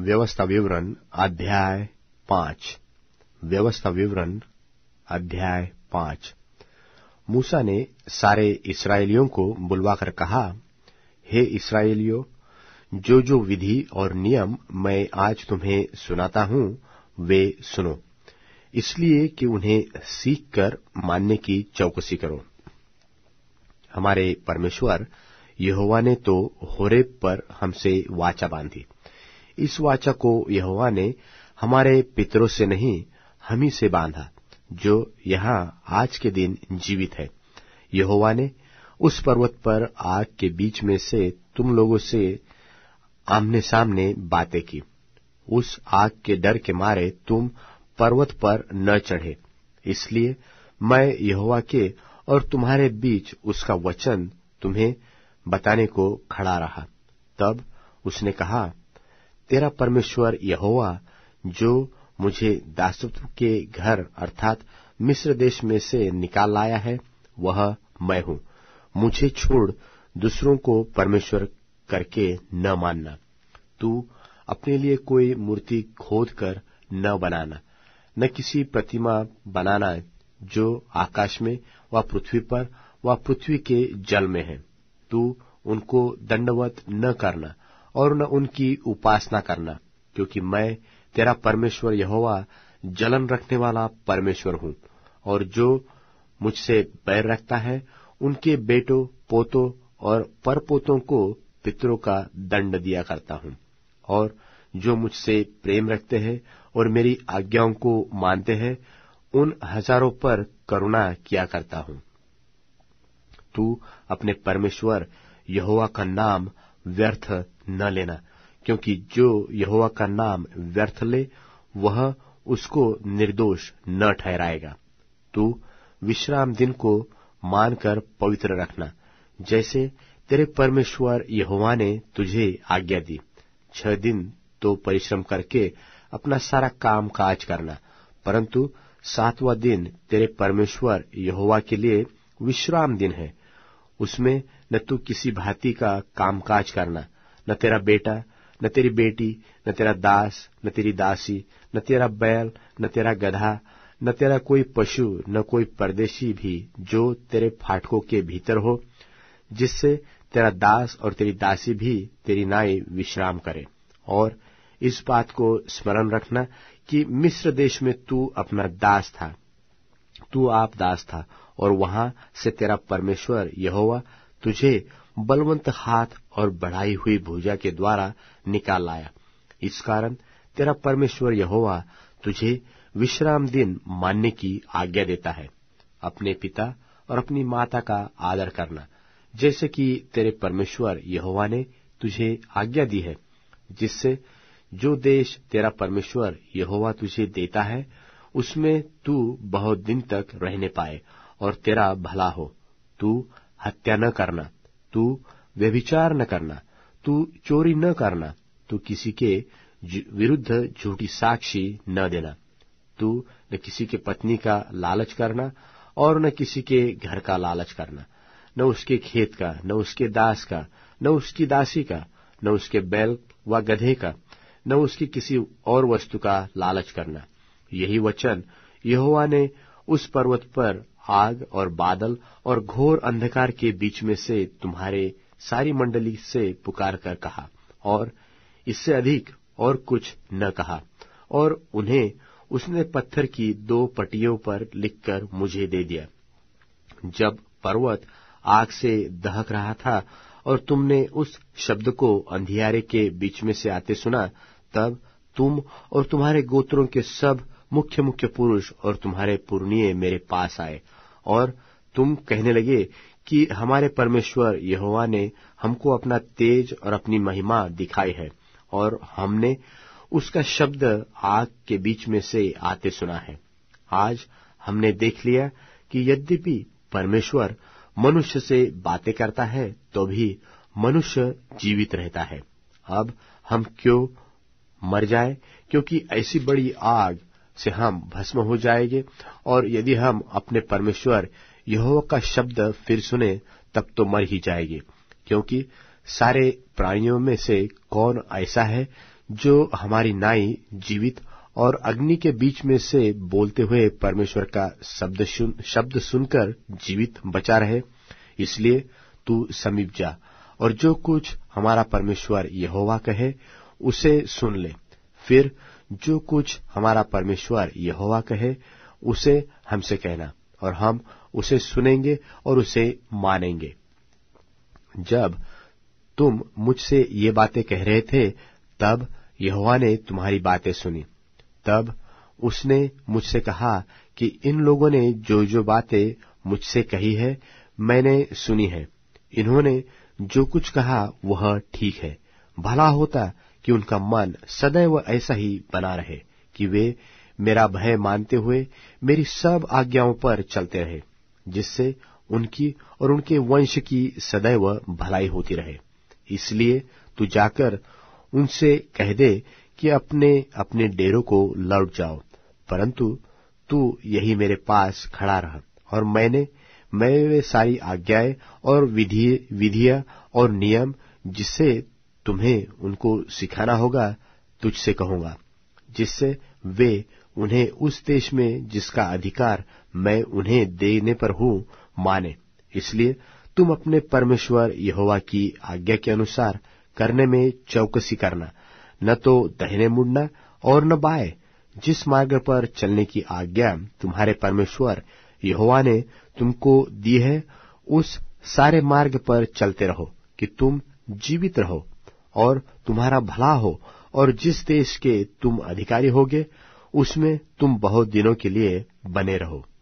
व्यवस्था विवरण अध्याय 5। व्यवस्था विवरण अध्याय 5। मूसा ने सारे इस्राएलियों को बुलवाकर कहा, हे इस्राएलियों, जो जो विधि और नियम मैं आज तुम्हें सुनाता हूं वे सुनो, इसलिए कि उन्हें सीखकर मानने की चौकसी करो। हमारे परमेश्वर यहोवा ने तो होरेब पर हमसे वाचा बांधी। इस वाचा को यहोवा ने हमारे पितरों से नहीं, हम ही से बांधा, जो यहाँ आज के दिन जीवित है। यहोवा ने उस पर्वत पर आग के बीच में से तुम लोगों से आमने सामने बातें की। उस आग के डर के मारे तुम पर्वत पर न चढ़े, इसलिए मैं यहोवा के और तुम्हारे बीच उसका वचन तुम्हें बताने को खड़ा रहा। तब उसने कहा, तेरा परमेश्वर यहोवा जो मुझे दासत्व के घर अर्थात मिस्र देश में से निकाल लाया है, वह मैं हूँ। मुझे छोड़ दूसरों को परमेश्वर करके न मानना। तू अपने लिए कोई मूर्ति खोद कर न बनाना, न किसी प्रतिमा बनाना जो आकाश में व पृथ्वी पर व पृथ्वी के जल में है। तू उनको दंडवत न करना और न उनकी उपासना करना, क्योंकि मैं तेरा परमेश्वर यहोवा जलन रखने वाला परमेश्वर हूँ। और जो मुझसे बैर रखता है, उनके बेटों, पोतों और परपोतों को पितरों का दंड दिया करता हूँ। और जो मुझसे प्रेम रखते हैं और मेरी आज्ञाओं को मानते हैं, उन हजारों पर करुणा किया करता हूँ। तू अपने परमेश्वर यहोवा का नाम व्यर्थ न लेना, क्योंकि जो यहोवा का नाम व्यर्थ ले, वह उसको निर्दोष न ठहराएगा। तू विश्राम दिन को मानकर पवित्र रखना, जैसे तेरे परमेश्वर यहोवा ने तुझे आज्ञा दी। 6 दिन तो परिश्रम करके अपना सारा काम काज करना, परंतु 7वां दिन तेरे परमेश्वर यहोवा के लिए विश्राम दिन है। उसमें न तू किसी भांति का कामकाज करना, न तेरा बेटा, न तेरी बेटी, न तेरा दास, न तेरी दासी, न तेरा बैल, न तेरा गधा, न तेरा कोई पशु, न कोई परदेशी भी जो तेरे फाटकों के भीतर हो, जिससे तेरा दास और तेरी दासी भी तेरी नाई विश्राम करे। और इस बात को स्मरण रखना कि मिस्र देश में तू अपना दास था, तू आप दास था, और वहां से तेरा परमेश्वर यहोवा तुझे बलवंत हाथ और बढ़ाई हुई भुजा के द्वारा निकाल लाया। इस कारण तेरा परमेश्वर यहोवा तुझे विश्राम दिन मानने की आज्ञा देता है। अपने पिता और अपनी माता का आदर करना, जैसे कि तेरे परमेश्वर यहोवा ने तुझे आज्ञा दी है, जिससे जो देश तेरा परमेश्वर यहोवा तुझे देता है, उसमें तू बहुत दिन तक रहने पाए और तेरा भला हो। तू हत्या न करना, तू व्यभिचार न करना, तू चोरी न करना, तू किसी के विरुद्ध झूठी साक्षी न देना, तू न किसी के पत्नी का लालच करना और न किसी के घर का लालच करना, न उसके खेत का, न उसके दास का, न उसकी दासी का, न उसके बैल व गधे का, न उसकी किसी और वस्तु का लालच करना। यही वचन यहोवा ने उस पर्वत पर आग और बादल और घोर अंधकार के बीच में से तुम्हारे सारी मंडली से पुकार कर कहा, और इससे अधिक और कुछ न कहा। और उन्हें उसने पत्थर की 2 पटियों पर लिखकर मुझे दे दिया। जब पर्वत आग से दहक रहा था और तुमने उस शब्द को अंधियारे के बीच में से आते सुना, तब तुम और तुम्हारे गोत्रों के सब मुख्य मुख्य पुरुष और तुम्हारे पुरनिये मेरे पास आए, और तुम कहने लगे कि हमारे परमेश्वर यहोवा ने हमको अपना तेज और अपनी महिमा दिखाई है, और हमने उसका शब्द आग के बीच में से आते सुना है। आज हमने देख लिया कि यद्यपि परमेश्वर मनुष्य से बातें करता है, तो भी मनुष्य जीवित रहता है। अब हम क्यों मर जाए, क्योंकि ऐसी बड़ी आग से हम भस्म हो जाएंगे। और यदि हम अपने परमेश्वर यहोवा का शब्द फिर सुने, तब तो मर ही जाएंगे, क्योंकि सारे प्राणियों में से कौन ऐसा है जो हमारी नाई जीवित और अग्नि के बीच में से बोलते हुए परमेश्वर का शब्द सुनकर जीवित बचा रहे। इसलिए तू समीप जा और जो कुछ हमारा परमेश्वर यहोवा कहे उसे सुन ले। फिर जो कुछ हमारा परमेश्वर यहोवा कहे उसे हमसे कहना और हम उसे सुनेंगे और उसे मानेंगे। जब तुम मुझसे ये बातें कह रहे थे तब यहोवा ने तुम्हारी बातें सुनी। तब उसने मुझसे कहा कि इन लोगों ने जो जो बातें मुझसे कही है मैंने सुनी है। इन्होंने जो कुछ कहा वह ठीक है। भला होता कि उनका मन सदैव ऐसा ही बना रहे कि वे मेरा भय मानते हुए मेरी सब आज्ञाओं पर चलते रहे, जिससे उनकी और उनके वंश की सदैव भलाई होती रहे। इसलिए तू जाकर उनसे कह दे कि अपने अपने डेरों को लौट जाओ, परंतु तू यही मेरे पास खड़ा रह और मैं वे सारी आज्ञाएं और विधियां और नियम जिससे तुम्हें उनको सिखाना होगा तुझसे कहूंगा, जिससे वे उन्हें उस देश में जिसका अधिकार मैं उन्हें देने पर हूं माने। इसलिए तुम अपने परमेश्वर यहोवा की आज्ञा के अनुसार करने में चौकसी करना, न तो दाहिने मुड़ना और न बाएं। जिस मार्ग पर चलने की आज्ञा तुम्हारे परमेश्वर यहोवा ने तुमको दी है उस सारे मार्ग पर चलते रहो कि तुम जीवित रहो और तुम्हारा भला हो, और जिस देश के तुम अधिकारी होगे उसमें तुम बहुत दिनों के लिए बने रहो।